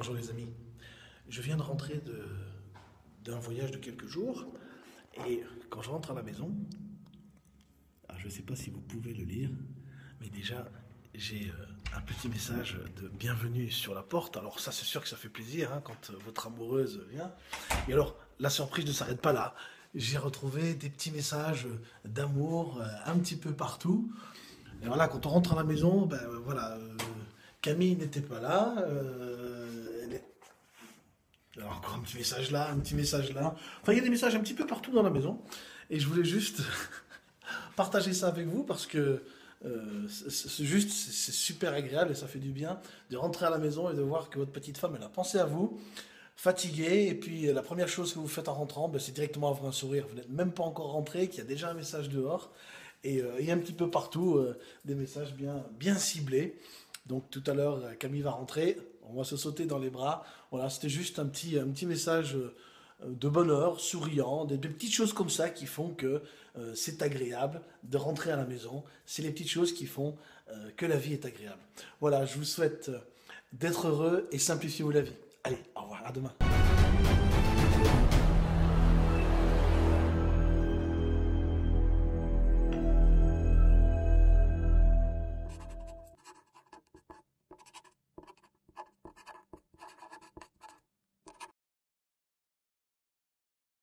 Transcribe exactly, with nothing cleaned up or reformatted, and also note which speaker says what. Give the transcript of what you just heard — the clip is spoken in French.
Speaker 1: Bonjour les amis, je viens de rentrer de- d'un voyage de quelques jours et quand je rentre à la maison, alors je ne sais pas si vous pouvez le lire, mais déjà j'ai euh, un petit message de bienvenue sur la porte. Alors ça c'est sûr que ça fait plaisir hein, quand euh, votre amoureuse vient. Et alors la surprise ne s'arrête pas là. J'ai retrouvé des petits messages d'amour euh, un petit peu partout. Et voilà, quand on rentre à la maison, ben euh, voilà, euh, Camille n'était pas là. euh, elle est- Alors encore un petit message là, un petit message là. Enfin, il y a des messages un petit peu partout dans la maison. Et je voulais juste partager ça avec vous parce que euh, c'est c'est juste, c'est c'est super agréable et ça fait du bien de rentrer à la maison et de voir que votre petite femme, elle a pensé à vous, fatiguée, et puis euh, la première chose que vous faites en rentrant, ben, c'est directement avoir un sourire. Vous n'êtes même pas encore rentré, qu'il y a déjà un message dehors. Et euh, il y a un petit peu partout euh, des messages bien, bien ciblés. Donc tout à l'heure, euh, Camille va rentrer, on va se sauter dans les bras. Voilà, c'était juste un petit, un petit message euh, de bonheur, souriant, des, des petites choses comme ça qui font que euh, c'est agréable de rentrer à la maison. C'est les petites choses qui font euh, que la vie est agréable. Voilà, je vous souhaite euh, d'être heureux et simplifiez-vous la vie. Allez, au revoir, à demain.